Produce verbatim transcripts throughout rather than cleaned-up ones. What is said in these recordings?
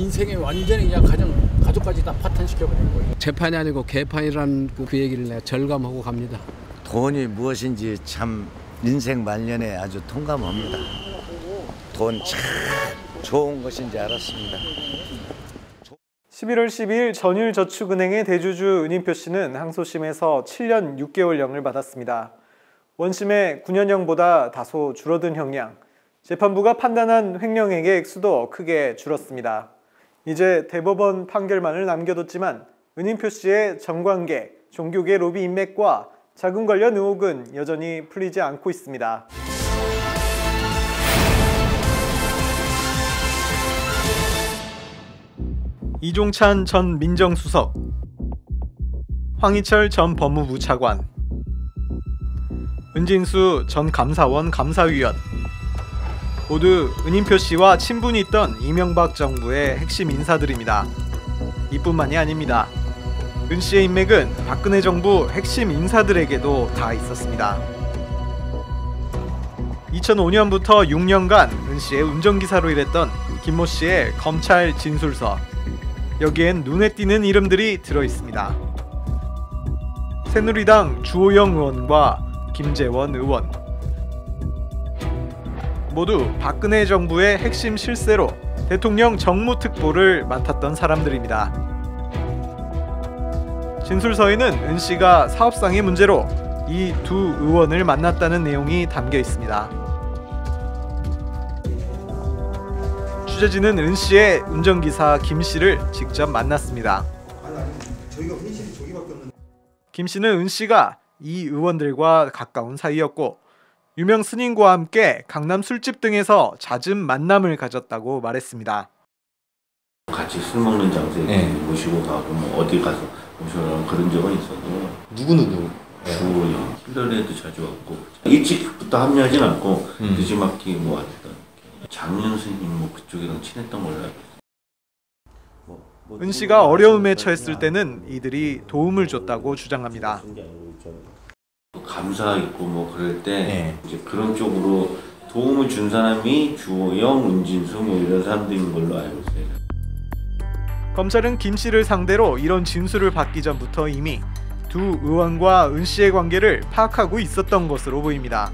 인생에 완전히 그냥 가정, 가족까지 다 파탄시켜버린 거예요. 재판이 아니고 개판이라는 그, 그 얘기를 내가 절감하고 갑니다. 돈이 무엇인지 참 인생 말년에 아주 통감합니다. 돈 참 좋은 것인지 알았습니다. 십일월 십이일 전율저축은행의 대주주 은인표 씨는 항소심에서 칠 년 육 개월형을 받았습니다. 원심의 구 년형보다 다소 줄어든 형량, 재판부가 판단한 횡령액의 액수도 크게 줄었습니다. 이제 대법원 판결만을 남겨뒀지만 은인표 씨의 정관계, 종교계 로비 인맥과 자금 관련 의혹은 여전히 풀리지 않고 있습니다. 이종찬 전 민정수석, 황희철 전 법무부 차관, 은진수 전 감사원 감사위원, 모두 은인표 씨와 친분이 있던 이명박 정부의 핵심 인사들입니다. 이뿐만이 아닙니다. 은 씨의 인맥은 박근혜 정부 핵심 인사들에게도 다 있었습니다. 이천오 년부터 육 년간 은 씨의 운전기사로 일했던 김모 씨의 검찰 진술서, 여기엔 눈에 띄는 이름들이 들어있습니다. 새누리당 주호영 의원과 김재원 의원, 모두 박근혜 정부의 핵심 실세로 대통령 정무특보를 맡았던 사람들입니다. 진술서에는 은 씨가 사업상의 문제로 이 두 의원을 만났다는 내용이 담겨 있습니다. 취재진은 은 씨의 운전기사 김 씨를 직접 만났습니다. 김 씨는 은 씨가 이 의원들과 가까운 사이였고 유명 스님과 함께 강남 술집 등에서 잦은 만남을 가졌다고 말했습니다. 같이 술 먹는 장소에 네. 모시고 가고 뭐 어디 가서 모시고 그런 적은 있어도 누구누구? 주호영, 힐러리에도 자주 왔고 일찍부터 합류하진 않고 음. 늦지막히 뭐 왔던 장윤 스님 뭐 그쪽이랑 친했던 걸로 알고 있어요. 뭐, 뭐 은 씨가 어려움에 처했을 때는 이들이 도움을 줬다고 주장합니다. 감사 있고 뭐 그럴 때 네. 이제 그런 쪽으로 도움을 준 사람이 주호영, 은진수 뭐 이런 사람들인 걸로 알고 있어요. 검찰은 김 씨를 상대로 이런 진술을 받기 전부터 이미 두 의원과 은 씨의 관계를 파악하고 있었던 것으로 보입니다.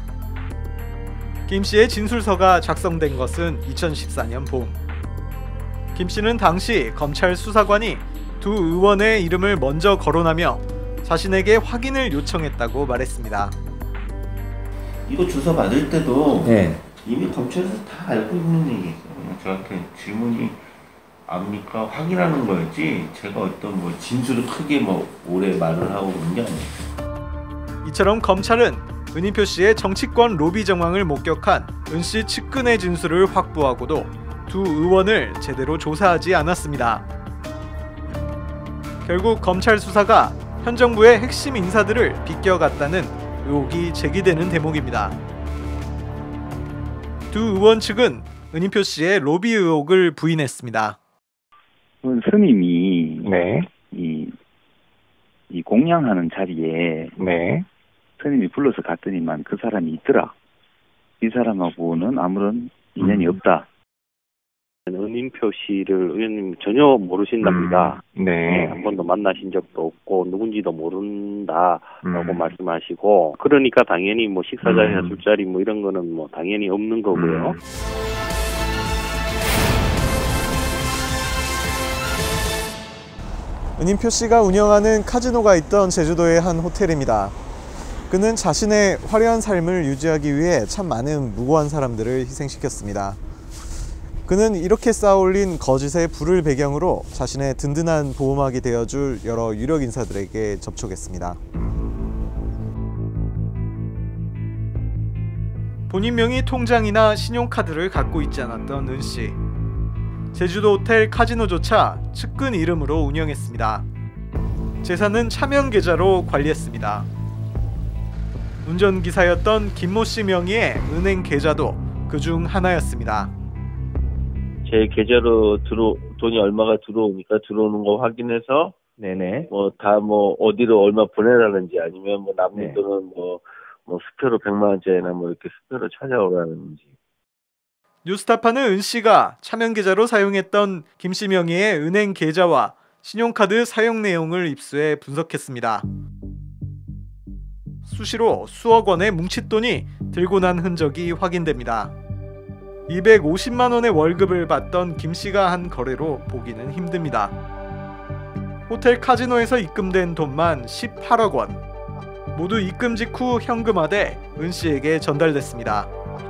김 씨의 진술서가 작성된 것은 이천십사 년 봄. 김 씨는 당시 검찰 수사관이 두 의원의 이름을 먼저 거론하며 자신에게 확인을 요청했다고 말했습니다. 이거 조사 받을 때도 네. 이미 검찰에서 다 알고 있는 얘기예요. 저한테 질문이 압니까? 확인하는 거였지 제가 어떤 뭐 진술을 크게 뭐 오래 말을 하고 그런 게 아니에요. 이처럼 검찰은 은인표 씨의 정치권 로비 정황을 목격한 은 씨 측근의 진술을 확보하고도 두 의원을 제대로 조사하지 않았습니다. 결국 검찰 수사가 현 정부의 핵심 인사들을 비껴갔다는 의혹이 제기되는 대목입니다. 두 의원 측은 은인표 씨의 로비 의혹을 부인했습니다. 스님이 네. 이, 이 공양하는 자리에 네. 스님이 불러서 갔더니만 그 사람이 있더라. 이 사람하고는 아무런 인연이 음. 없다. 은인표 씨를 의원님 전혀 모르신답니다. 음. 네. 네. 한 번도 만나신 적도 없고 누군지도 모른다라고 음. 말씀하시고, 그러니까 당연히 뭐 식사자리나 음. 술자리 뭐 이런 거는 뭐 당연히 없는 거고요. 음. 은인표 씨가 운영하는 카지노가 있던 제주도의 한 호텔입니다. 그는 자신의 화려한 삶을 유지하기 위해 참 많은 무고한 사람들을 희생시켰습니다. 그는 이렇게 쌓아올린 거짓의 부를 배경으로 자신의 든든한 보호막이 되어줄 여러 유력 인사들에게 접촉했습니다. 본인 명의 통장이나 신용카드를 갖고 있지 않았던 은 씨. 제주도 호텔 카지노조차 측근 이름으로 운영했습니다. 재산은 차명 계좌로 관리했습니다. 운전기사였던 김모 씨 명의의 은행 계좌도 그중 하나였습니다. 제 계좌로 들어 돈이 얼마가 들어오니까 들어오는 거 확인해서 네네. 뭐 다 뭐 어디로 얼마 보내라는지 아니면 뭐 남는 네. 돈은 뭐 뭐 수표로 백만 원짜리나 뭐 이렇게 수표로 찾아오라는지. 뉴스타파는 은 씨가 차명 계좌로 사용했던 김 씨 명의의 은행 계좌와 신용카드 사용 내용을 입수해 분석했습니다. 수시로 수억 원의 뭉칫돈이 들고 난 흔적이 확인됩니다. 이백오십만 원의 월급을 받던 김 씨가 한 거래로 보기는 힘듭니다. 호텔 카지노에서 입금된 돈만 십팔억 원. 모두 입금 직후 현금화돼 은 씨에게 전달됐습니다.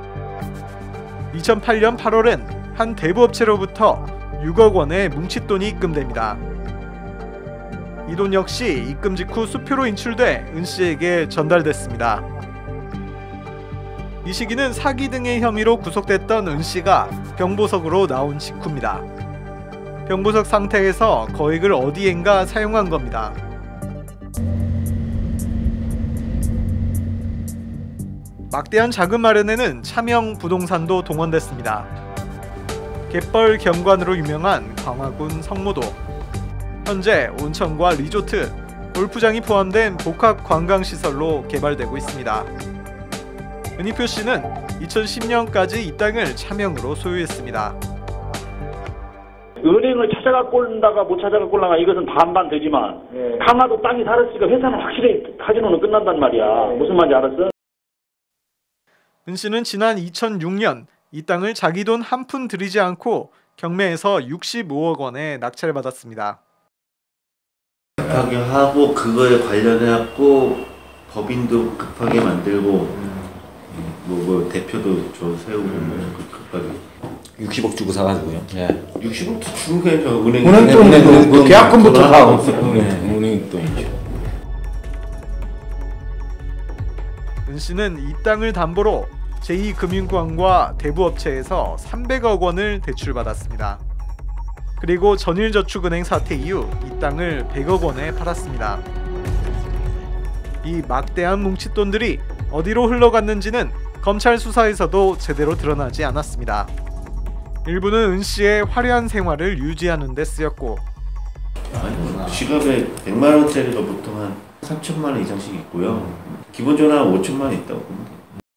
이천팔 년 팔월엔 한 대부업체로부터 육억 원의 뭉칫돈이 입금됩니다. 이 돈 역시 입금 직후 수표로 인출돼 은 씨에게 전달됐습니다. 이 시기는 사기 등의 혐의로 구속됐던 은 씨가 병보석으로 나온 직후입니다. 병보석 상태에서 거액을 어디엔가 사용한 겁니다. 막대한 자금 마련에는 차명 부동산도 동원됐습니다. 갯벌 경관으로 유명한 광화군 성모도, 현재 온천과 리조트, 골프장이 포함된 복합 관광시설로 개발되고 있습니다. 은희표 씨는 이천십 년까지 이 땅을 차명으로 소유했습니다. 은행을 찾아갖고 온다가 못 찾아갖고 올라가 이것은 반반 되지만 네. 강화도 땅이 살았으니까 회사는 확실히 카지노는 끝난단 말이야. 네. 무슨 말인지 알았어? 은 씨는 지난 이천육 년 이 땅을 자기 돈 한 푼 들이지 않고 경매에서 육십오억 원에 낙찰을 받았습니다. 급하게 하고 그거에 관련해갖고 법인도 급하게 만들고 뭐, 뭐 대표도 저 세우고 음. 급하게 육십억 주고 사가지고요. 예. 육십억 주고 그냥 저 은행 은행 돈, 은행 돈, 돈 계약금부터 다 없어요. 은행 돈이죠. 은 씨는 이 땅을 담보로 제이 금융권과 대부업체에서 삼백억 원을 대출받았습니다. 그리고 전일저축은행 사태 이후 이 땅을 백억 원에 팔았습니다. 이 막대한 뭉칫돈들이 어디로 흘러갔는지는 검찰 수사에서도 제대로 드러나지 않았습니다. 일부는 은 씨의 화려한 생활을 유지하는 데 쓰였고, 아니, 지갑에 백만 원짜리가 보통 한 삼천만 원 이상씩 있고요. 기본적으로 한 오천만 원 있다고 봅니다.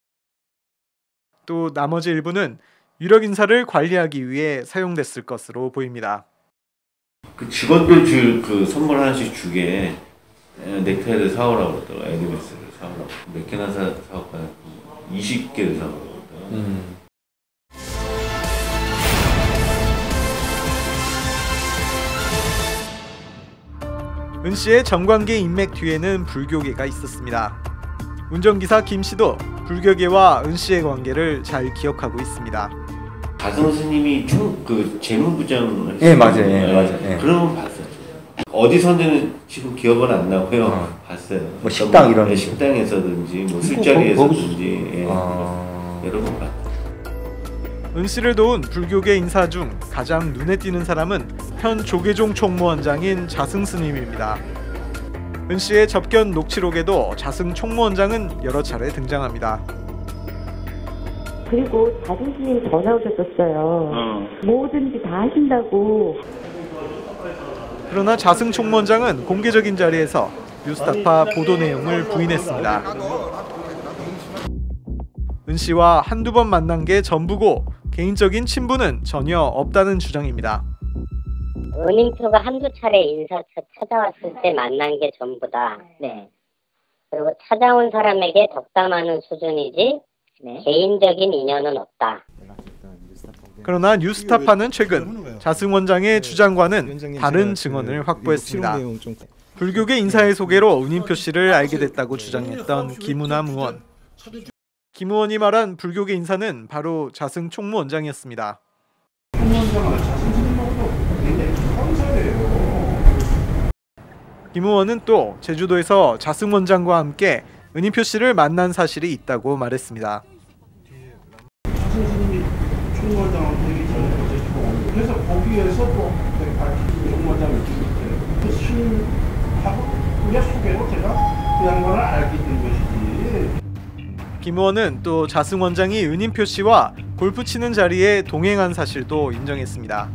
또 나머지 일부는 유력 인사를 관리하기 위해 사용됐을 것으로 보입니다. 그 직원들 줄 그 선물 하나씩 주게 넥타이를 사오라고 그러더라고. 에르메스를 사오라고. 몇 개나 사, 사올까? 이십 개를 사오라고 그러더라고. 음. 은 씨의 정관계 인맥 뒤에는 불교계가 있었습니다. 운전기사 김 씨도 불교계와 은 씨의 관계를 잘 기억하고 있습니다. 가성 스님이 총 그 재무부장 예 맞아요, 예 맞아요. 예. 그러면 봤어요. 어디서는 지금 기억은 안 나고요. 어. 봤어요. 뭐 식당 이런 네, 식당에서든지 뭐 술자리에서든지 예. 아... 여러 번 봤어요. 은 씨를 도운 불교계 인사 중 가장 눈에 띄는 사람은 현 조계종 총무원장인 자승 스님입니다. 은 씨의 접견 녹취록에도 자승 총무원장은 여러 차례 등장합니다. 그리고 자승 스님 전화 오셨었어요. 어. 뭐든지 다 하신다고. 그러나 자승 총무원장은 공개적인 자리에서 뉴스타파 보도 내용을 부인했습니다. 은 씨와 한두 번 만난 게 전부고 개인적인 친분은 전혀 없다는 주장입니다. 은인표가 한두 차례 인사처 찾아왔을 때 만난 게 전부다. 네. 그리고 찾아온 사람에게 덕담하는 수준이지 네. 개인적인 인연은 없다. 그러나 뉴스타파는 최근 자승 원장의 주장과는 다른 증언을 확보했습니다. 불교계 인사의 소개로 은인표 씨를 알게 됐다고 주장했던 김우남 의원. 김 의원이 말한 불교계 인사는 바로 자승 총무원장이었습니다. 김 의원은 또 제주도에서 자승 원장과 함께 은인표 씨를 만난 사실이 있다고 말했습니다. 자승 스님이 총무원장을 되기 전에 그래서 거기에서 또 총무원장을 주실 때 그 스님하고 그게 소개로 제가 그 양반을 알게 된 것이지. 김 의원은 또 자승 원장이 은인표 씨와 골프 치는 자리에 동행한 사실도 인정했습니다.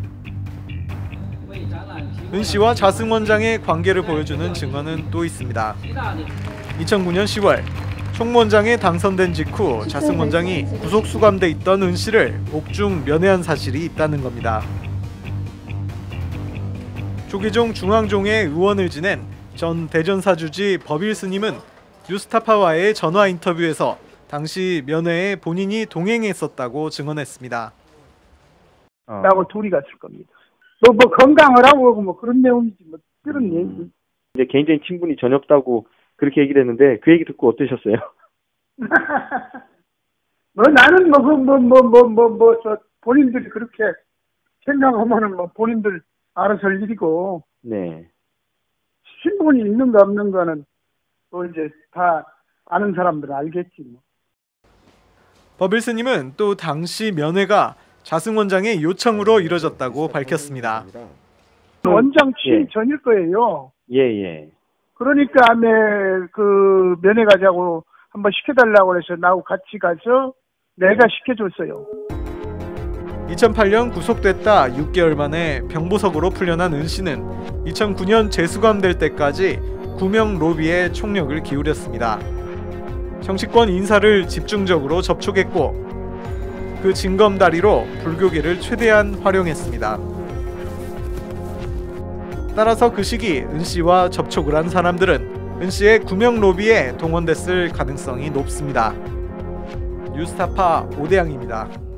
은 씨와 자승 원장의 관계를 보여주는 증언은 또 있습니다. 이천구 년 시월 총무원장에 당선된 직후 자승원장이 구속 수감돼 있던 은 씨를 옥중 면회한 사실이 있다는 겁니다. 조계종 중앙종의 의원을 지낸 전 대전사주지 법일 스님은 뉴스타파와의 전화 인터뷰에서 당시 면회에 본인이 동행했었다고 증언했습니다. 어. 라고 둘이 갔을 겁니다. 뭐, 뭐 건강을 하고 뭐 그런 내용이지 뭐 그런 음. 얘기. 이제 개인적인 친분이 전혀 없다고 그렇게 얘기를 했는데 그 얘기 듣고 어떠셨어요? 뭐 나는 뭐 뭐 뭐 뭐 뭐 뭐 저 본인들이 그렇게 생각하면은 뭐 본인들 알아서 할 일이고. 네. 신분이 있는가 없는가는 또 이제 다 아는 사람들은 알겠지 뭐. 법일 스님은 또 당시 면회가 자승원장의 요청으로 이뤄졌다고 밝혔습니다. 원장 취임 예. 전일 거예요. 예, 예. 그러니까 아메 그 면회 가자고 한번 시켜달라고 해서 나하고 같이 가서 내가 시켜줬어요. 이천팔 년 구속됐다 육 개월 만에 병보석으로 풀려난 은 씨는 이천구 년 재수감될 때까지 구명 로비에 총력을 기울였습니다. 정치권 인사를 집중적으로 접촉했고 그 징검다리로 불교계를 최대한 활용했습니다. 따라서 그 시기 은 씨와 접촉을 한 사람들은 은 씨의 구명 로비에 동원됐을 가능성이 높습니다. 뉴스타파 오대양입니다.